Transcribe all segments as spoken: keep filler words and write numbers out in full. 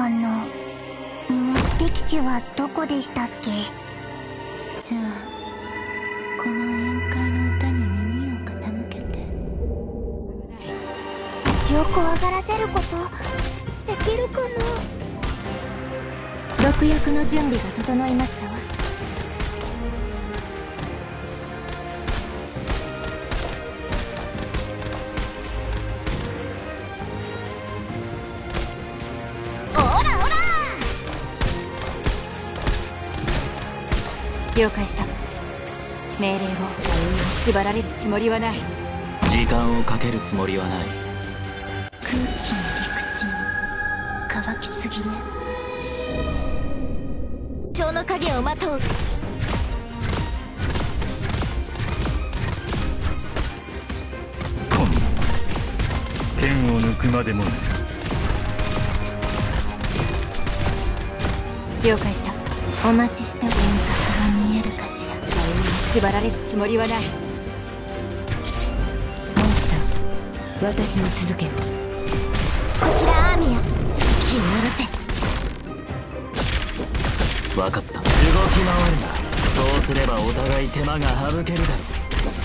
あの目的地はどこでしたっけ？ じゃあこの宴会の歌に耳を傾けて。 敵を怖がらせることできるかな？ 毒薬の準備が整いましたわ。了解した。命令を縛られるつもりはない。 時間をかけるつもりはない。 空気の陸地も乾きすぎね。蝶の影をまとう。 今度剣を抜くまでもね。 了解した。お待ちした輪郭が見えるかしら。縛られるつもりはない。モンスター、私に続け。こちらアーミア、気を下ろせ。 分かった。動き回るな。そうすればお互い手間が省けるだろう。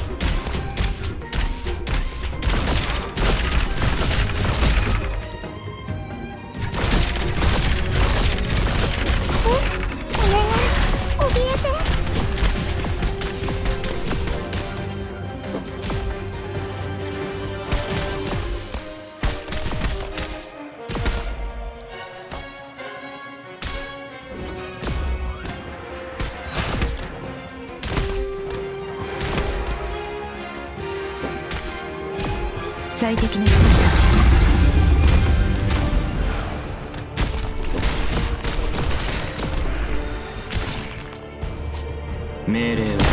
最適な人した。 命令は無駄だ。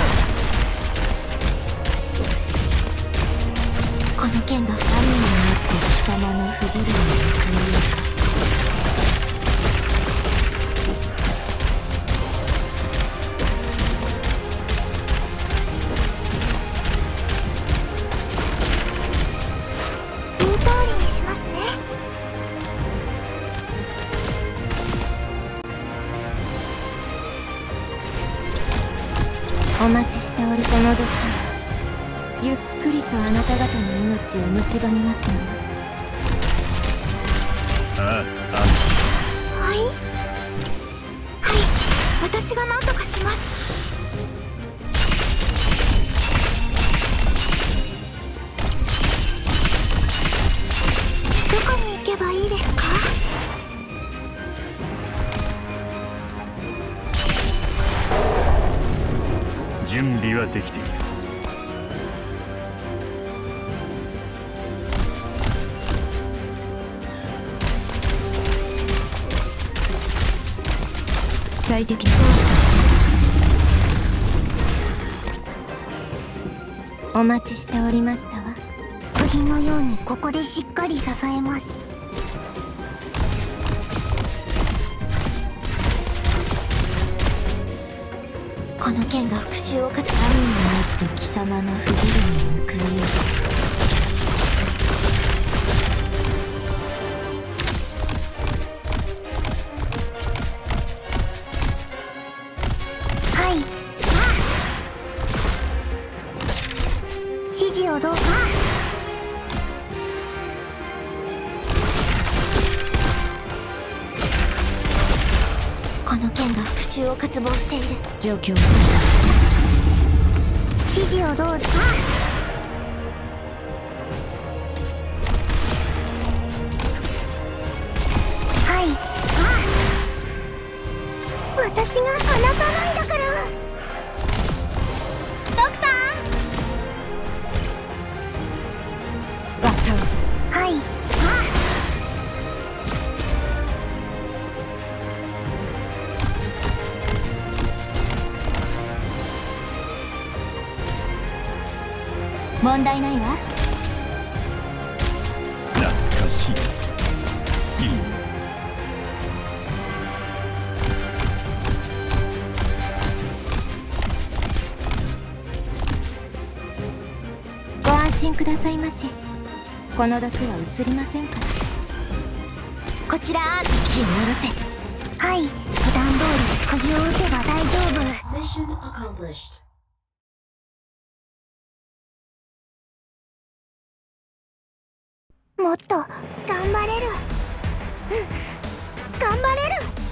この剣が神になって貴様の不義理に報いようか。お待ちしており、この毒ゆっくりとあなた方の命を蝕みますのよ。 ああ、ああ。 はいはい、私が何とかします。どこに行けばいいですか？ 準備はできている。 最適なコースだ。お待ちしておりましたわ。 釘のようにここでしっかり支えます。 この剣が復讐を勝つ神になって貴様の不義理に報いよう。 はい、指示をどうか。 この剣が復讐を渇望している。状況を起こした。 指示をどうぞ。はい、ああ、私が離さないだから。ドクター。 ワッタはい、 問題ないわ。 懐かしい。いい。 ご安心くださいまし。この毒は移りませんから。 こちら気を下ろせ。はい、普段通り釘を打てば大丈夫。 Mission accomplished. もっと頑張れる。うん、頑張れる。